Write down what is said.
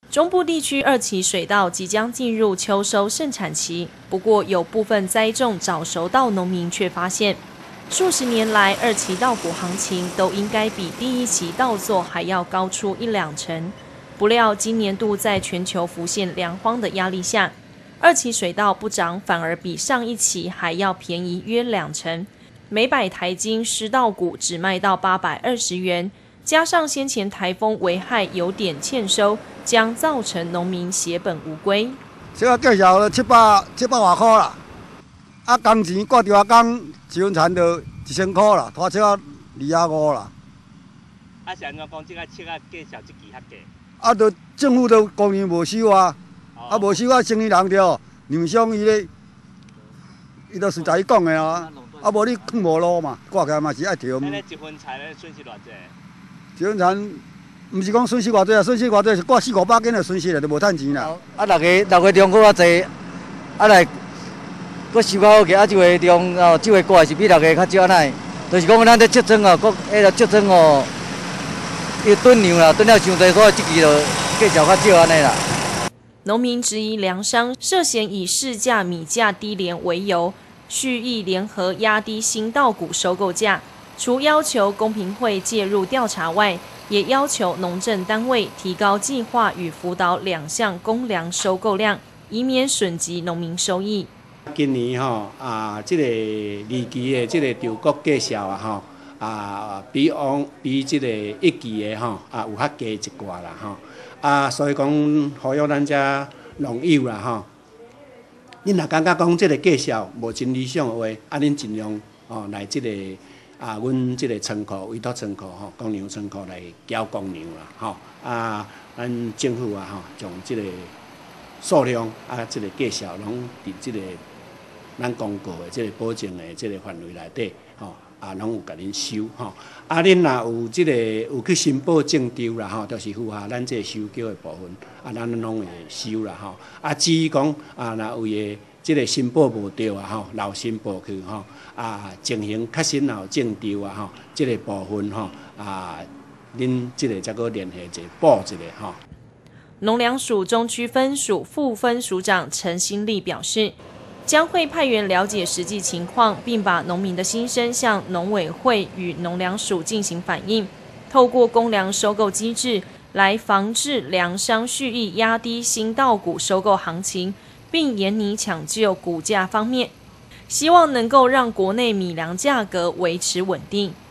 中部地区二期水稻即将进入秋收盛产期，不过有部分栽种早熟稻农民却发现，数十年来二期稻谷行情都应该比第一期稻作还要高出1-2成。不料今年度在全球浮现粮荒的压力下，二期水稻不涨，反而比上一期还要便宜约2成，每百台斤湿稻谷只卖到820元。加上先前台风危害有点欠收，将造成农民血本无归。 这个计小700多块啦，啊工钱挂电话工1分田就1000块啦，拖车250啦。 啊是安怎讲？这个计小这期较低？ 啊，都政府都公年无收啊，啊无收啊，生意人着让商伊都实在伊讲的啊，啊无你放无路嘛，挂起来嘛是爱调。 安尼1分田咧损失偌济 ？1分田，毋是讲损失偌济啊，损失偌济是挂400-500斤的损失啦，就无趁钱啦。 啊6月中搁较济，啊来搁收较好个，啊7月中哦，7月过是比6月较少安尼，就是讲咱咧积庄哦，搁迄个积庄哦。伊囤粮啦，囤了伤济，所以这期就计较较少安尼啦。 农民质疑粮商涉嫌以市价米价低廉为由，蓄意联合压低新稻谷收购价。除要求公平会介入调查外，也要求农政单位提高计划与辅导2项公粮收购量，以免损及农民收益。 今年这个2期的这个稻谷计销比这个1期的有较加一寡啦所以讲呼吁咱遮农友啦恁若感觉讲这个计销无真理想的话，恁尽量来这个阮这个仓库委托仓库公粮仓库来缴公粮啦咱政府将这个数量这个计销拢伫这个咱公告的这个保证的这个范围内底拢有甲恁收恁若有这个有去申报证丢啦就是符合咱这个收缴的部分咱拢会收啦至于讲若有的这个申报无对漏申报去情形确实有证丢这个部分恁这个才搁联系者报一个农粮署中区分署副分署长陈新丽表示，将会派员了解实际情况，并把农民的心声向农委会与农粮署进行反映，透过公粮收购机制来防治粮商蓄意压低新稻谷收购行情，并严拟抢救谷价方面，希望能够让国内米粮价格维持稳定。